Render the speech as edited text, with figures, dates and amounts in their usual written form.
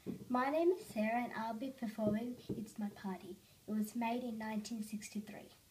My name is Sarah and I'll be performing It's My Party. It was made in 1963.